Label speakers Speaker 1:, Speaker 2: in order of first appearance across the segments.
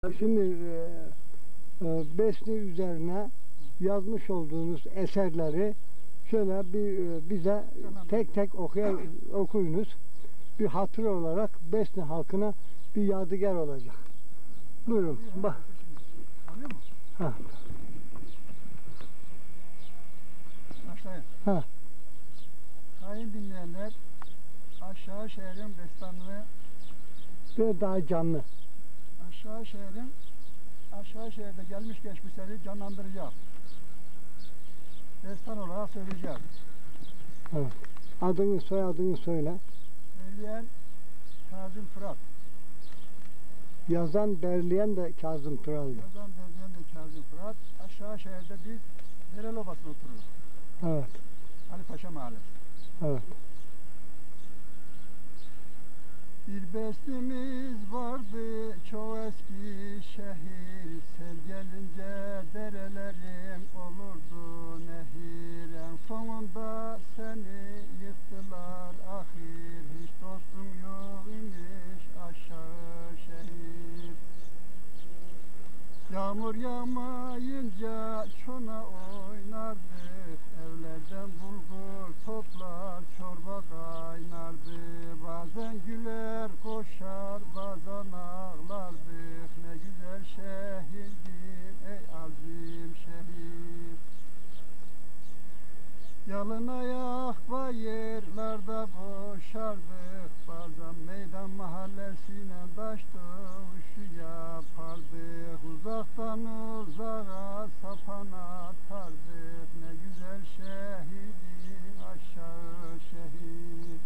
Speaker 1: Şimdi Besni üzerine yazmış olduğunuz eserleri şöyle bize tek tek okuyunuz. Bir hatır olarak Besni halkına bir yadigar olacak. Buyurun. Bak.
Speaker 2: Alıyor mu?
Speaker 1: Ha.
Speaker 2: Başlayın.
Speaker 1: Ha.
Speaker 2: Sayın dinleyenler, Aşağı Şehir'in destanını
Speaker 1: Bir daha canlı.
Speaker 2: Aşağı Şehir'de gelmiş geçmişleri canlandıracak. Destan olarak söyleyeceğim.
Speaker 1: Evet. Adını, soyadını söyle.
Speaker 2: Söyleyen Kazım Fırat.
Speaker 1: Yazan, derleyen de Kazım Turalı.
Speaker 2: Yazan derleyen de Kazım Fırat. Aşağı Şehir'de biz Derel Obası'nda otururuz.
Speaker 1: Evet.
Speaker 2: Ali Paşa Mahallesi.
Speaker 1: Evet.
Speaker 2: Bir Besnimiz vardı çok eski şehir, sel gelince derelerim olurdu nehir. En sonunda seni yıktılar ahir, hiç dostum yok imiş aşağı şehir. Yağmur yağmayınca çona oynardık, evlerden bulgur toplar çorba kaynardı. Bazen güler koşar bazen ağlardık, ne güzel şehirdir ey azim şehir. Yalın ayak bayırlarda koşardık, bazen meydan mahallesine taş dövüşü yapardık. Uzaktan uzağa sapan atardık, ne güzel şehirdir aşağı şehir.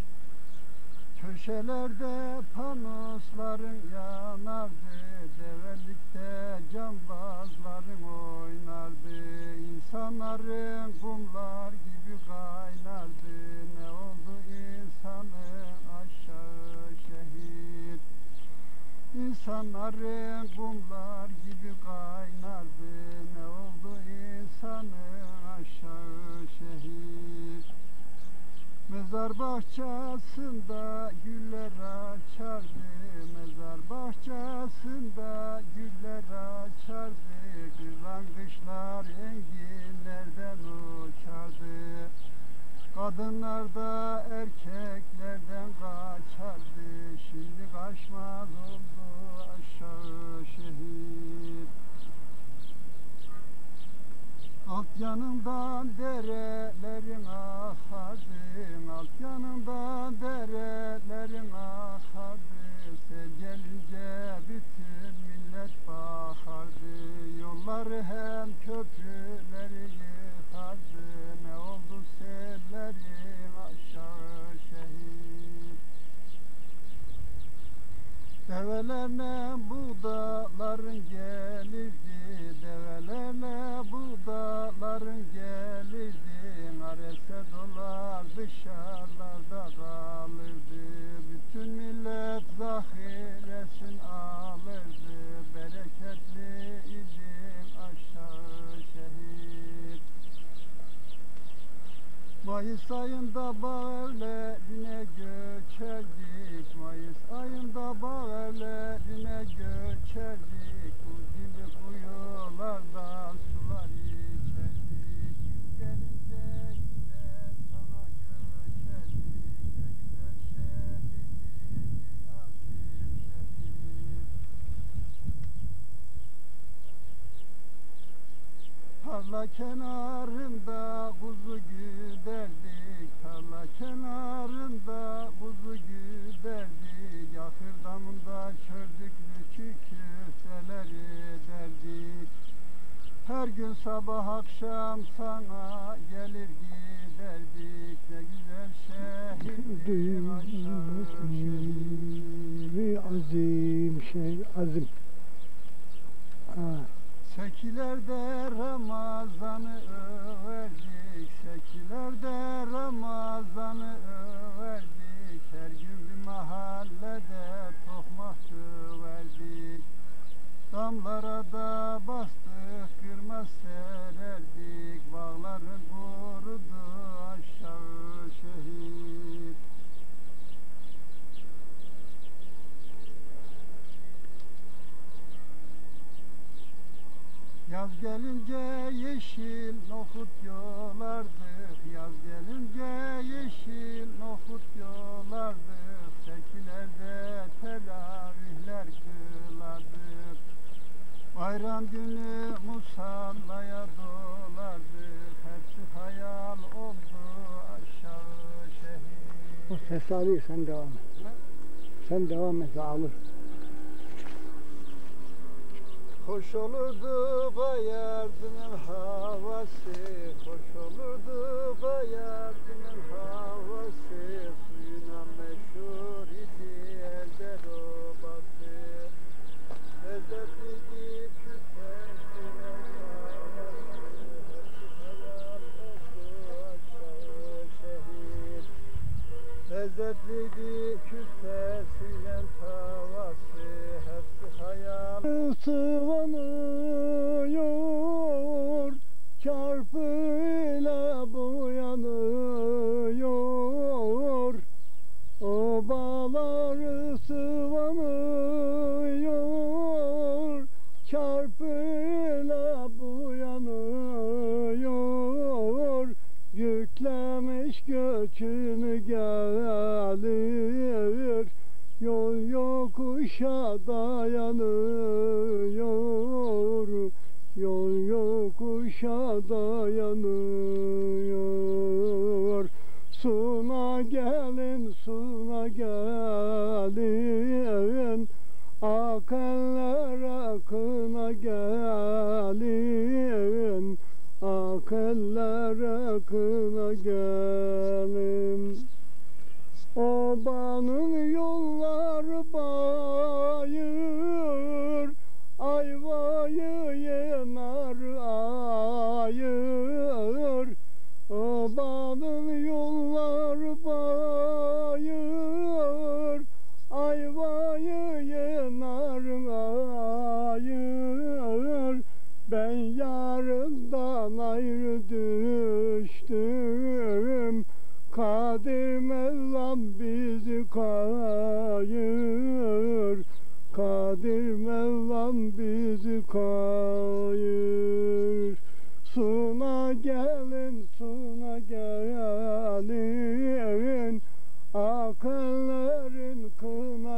Speaker 2: Köşelerde panosların yanardı, develikte cambazların oynardı. İnsanların kumlar gibi kaynardı, ne oldu insanın aşağı şehir. İnsanların kumlar gibi kaynardı, ne oldu insanın aşağı şehir. Mezar bahçesinde güller açardı, mezar bahçesinde güller açardı. Kıran kışlar enginlerden uçardı, kadınlar da erkeklerden kaçardı. Şimdi kaçmaz oldu aşağı şehir. Alt yanından derelerin akardı, alt yanından derelerin akardı. Sel gelince bütün millet bakardı, yolları hem köprüleri yıkardı. Ne oldu sellerin aşağı şehir. Develerle buğdaların gelirdi, develerle buğdaların gelirdi. Arese dolar dışarılarda kalırdı, bütün millet zahiresin alırdı. Bereketli idi aşağı şehir. Mayıs ayında bağ evlerine göçerdik, Mayıs ayında bağ evlerine göçerdik. Buz gibi kuyulardan sular içerdik, yıl gelince yine sana göçerdik. Ne güzel şehirdir ey azim şehir. Tarla kenarında kuzu güderdik, tarla kenarında kuzu güderdik. Yakır damında çördüklü kükürtleri derdik. Her gün sabah akşam sana gelir giderdik. Ne güzel şehirdir aşağı şehir.
Speaker 1: Azim şehir, azim. Ha.
Speaker 2: Sekilerde Ramazan'ı överdik, sekilerde Ramazan'ı överdik. Her gün bir mahallede tokmak verdik. Damlara da bastık, kırmaz sererdik. Bağların kurudu aşağı şehir. gelince yeşil nohut yolardık, yaz gelince yeşil nohut yolardık, sekilerde teravihler kılardık. Bayram günü musallaya dolardık, hepsi hayal oldu aşağı şehir.
Speaker 1: O ses alıyor, sen devam et. Sen devam et, alır.
Speaker 2: Hoş olurdu bayardının havası, hoş olurdu bayardının havası, suyuna meşhur idi elde robası. Lezzetliydi küpesine havası, hepsi hayal oldu aşağı şehir. Lezzetliydi küpesine havası, hepsi hayal.
Speaker 1: Sıvanıyor, çarpıyla boyanıyor. Obalar sıvanıyor, çarpıyla boyanıyor. Yüklemiş göçünü gelir, yol yokuşa dayanıyor, yol yokuşa dayanıyor. Suna gelin, suna gelin, akeller akına gelin, akeller akına gelin. Obanın yolları bayır, ayvayı yener ayır. Obanın yolları bayır, ayvayı yener ayır. Ben yarından ayrı düştüm, Kadir Mevlam bizi kayır, Kadir Mevlam bizi kayır. Suna gelin, suna gelin, akellerin kına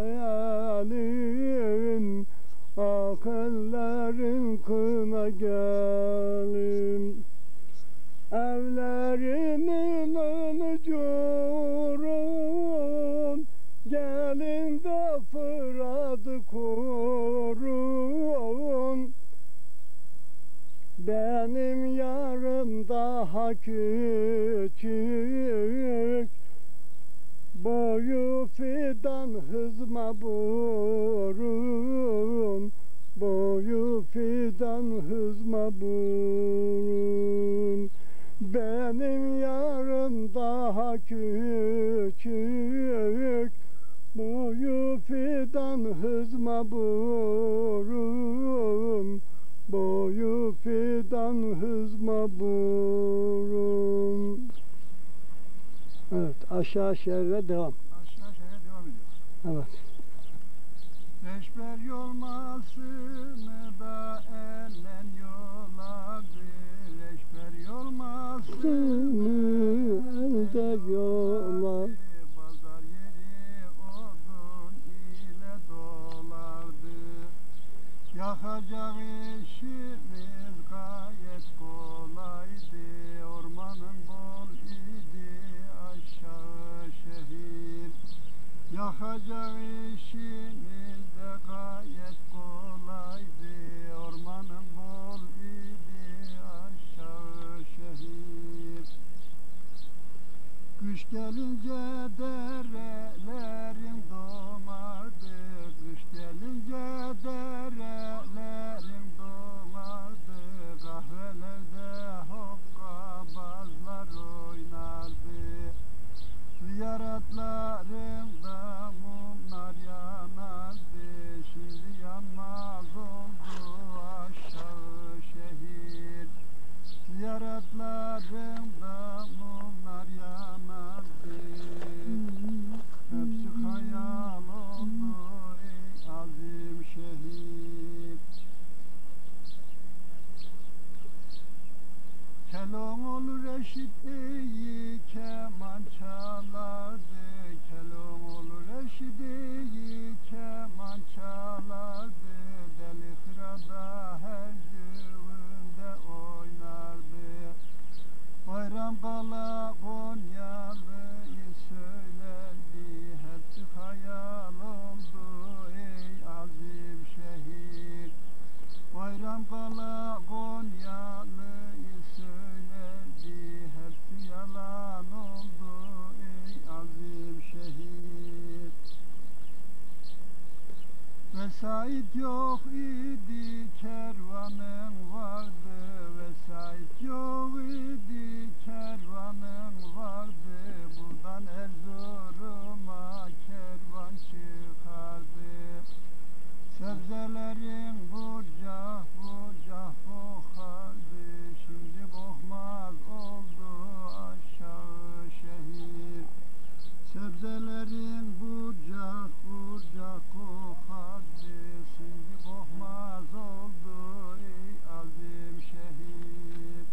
Speaker 1: gelin, akellerin kına gelin. Evlerinin önü curun, gelin de Fırat'ı kurun. Benim yarım daha küçük, boyu fidan hızma burun, boyu fidan hızma burun. Benim yarım daha küçük, boyu fidan hızma burun, boyu fidan hızma burun. Evet, aşağı şehre devam.
Speaker 2: Aşağı şehre devam ediyor.
Speaker 1: Evet.
Speaker 2: Leşber yolmasını da ellen yoladı, leşber yolmasını
Speaker 1: elde yola.
Speaker 2: Pazar yeri odun ile dolardı. Yakacak işimiz gayet kolaydı, ormanın bol idi aşağı şehir. Yakacak işimiz de gayet kolaydı, ormanın bol idi aşağı şehir. Kış gelince derelerim domardı, kış gelince derelerim domardı. Kahvelerde hokkabazlar oynardı, ziyaretlerimde mumlar yanardı. Şimdi yanmaz oldu aşağı şehir, ziyaretlerimde mumlar yanardı. Hepsi hayal oldu ey azim şehir. Vesait yok idi kervanın vardı, vesait yok idi kervanın vardı. Buradan Erzurum'a kervan çıkardı. Sebzelerin bucah bucah kokardı. Şimdi kokmaz oldu aşağı şehir. Sebzelerin bucak bucak kokardı. Şimdi kokmaz oldu ey azim şehir.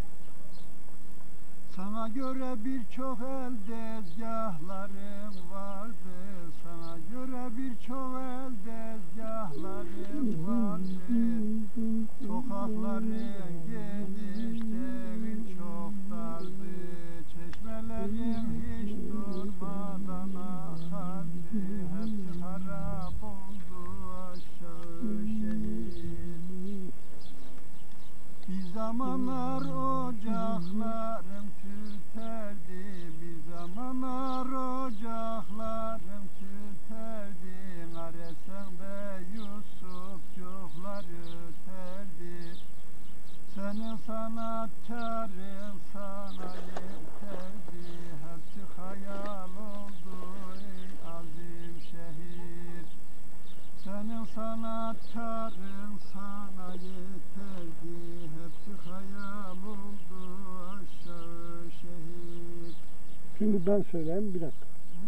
Speaker 2: Sana göre birçok el dezgahların vardı. Sana göre birçok el dezgahların vardı. Sokakların genişleri çok dardı. Çeşmelerin hiç durmadan akardı. Hepsi harap oldu aşağı şehir. Bir zamanlar ocaklarım tüterdi. Bir zamanlar ocaklarım tüterdi. Aresende Yusufçuklar öterdi. Senin sanatkarın sana yeterdi. Hepsi hayal oldu ey azim şehir. Senin sanatkarın sana yeterdi. Hepsi hayal oldu aşağı şehir.
Speaker 1: Şimdi ben söyleyeyim bir dakika.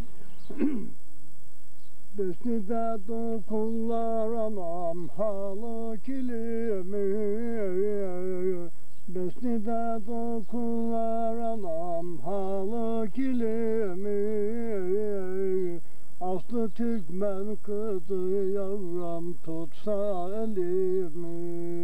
Speaker 1: Besnide dokunlar anam halı kilimi. Besnide dokunlar anam halı kilimi. Aslı Türkmen kızı yavrum tutsa elimi.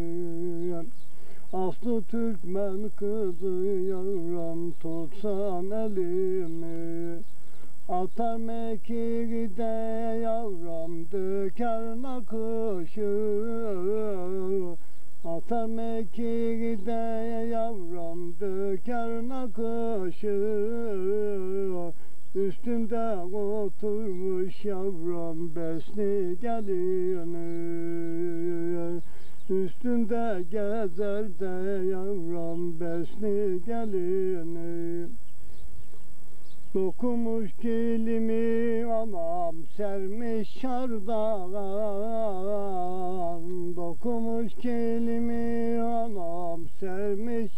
Speaker 1: Aslı Türkmen kızı yavrum tutsan elimi. Atar mekide yavrum döker nakışı. Atar mekide yavrum döker nakışı. Üstünde oturmuş yavrum besni gelini. Üstünde gezer de yavrum besni gelini. Dokumuş kilimi anam sermiş çardağa. Dokumuş kilimi anam sermiş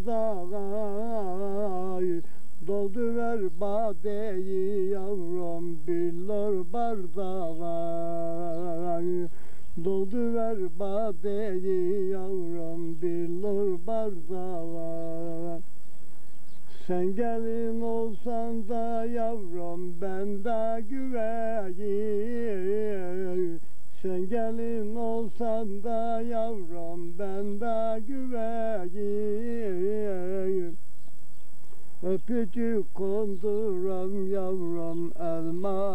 Speaker 1: çardağa. Doldu ver badeyi yavrum billor bardağa. Doldu ver badeyi yavrum billor bardağa. Sen gelin olsan da yavrum ben de güveyim. Sen gelin olsan da yavrum ben de güveyim. Öpücük konduram yavrum elma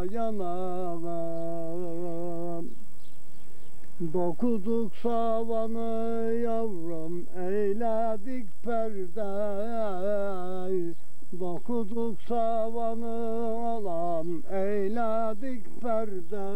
Speaker 1: yanağım. Dokuduk savanı yavrum eyledik perde. Dokuduk savanı alam eyledik perde.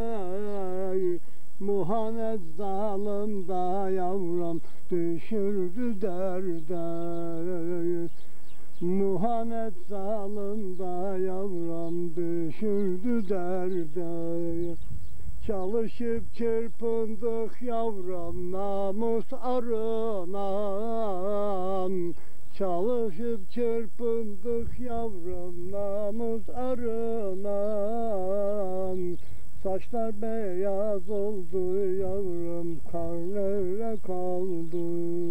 Speaker 1: Muhanet dalında yavrum düşürdü derde. Muhanet dalında yavrum düşürdü derde. Çalışıp çırpındık yavrum namus arınan. Çalışıp çırpındık yavrum namus arınan. Saçlar beyaz oldu yavrum kar nerede kaldı?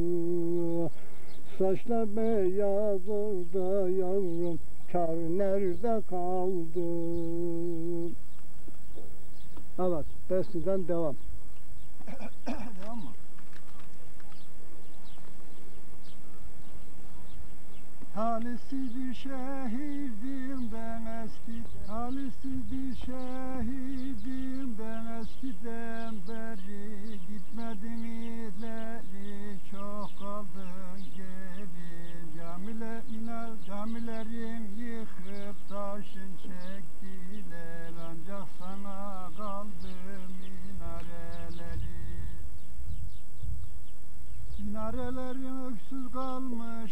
Speaker 1: Saçlar beyaz oldu yavrum kar nerede kaldı? Evet, Besni'den devam.
Speaker 2: Devam mı? Talihsiz bir şehirdim ben eski. Talihsiz bir şehirdim ben eskiden beri. Gitmedim ileri, çok kaldın geri. Camilerin yıkıp taşın çektiler. Ancak sana kaldı minare.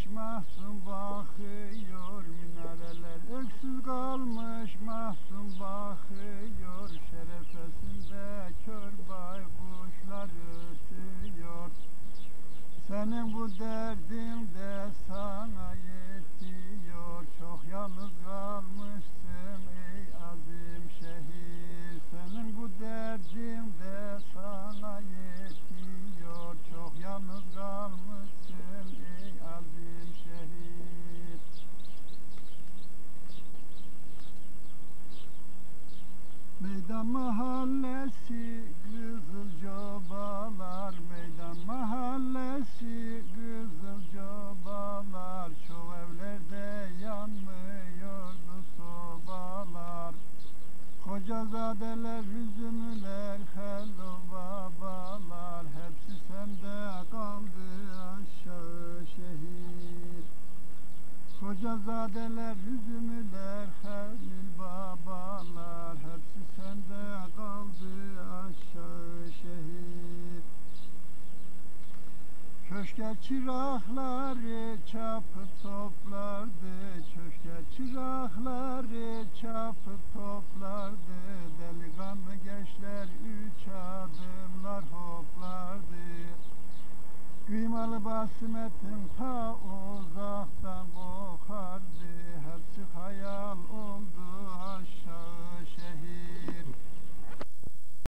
Speaker 2: kalmış mahzun bakıyor, minareler öksüz kalmış mahzun bakıyor, şerefesinde kör baykuşlar ötüyor. Senin bu derdin de sana yetiyor, çok yalnız kalmışsın ey azim şehir. Senin bu derdin de sana yetiyor, çok yalnız kalmışsın ey azim şehir. Meydan mahallesi Kızılcobalar, meydan mahallesi Kızılcobalar, çok evlerde yanmıyordu sobalar. Kocazadeler, Hüzümlüler, hello babalar, hepsi sende kaldı aşağı şehir. Kocazadeler, Hüzümlüler, Halil babalar, hepsi sende kaldı aşağı şehir. Köşke çırakları çapıp toplardı, köşke çırakları çapıp toplardı, delikanlı gençler 3 adımlar hoplardı. Kıymalı basimetin ta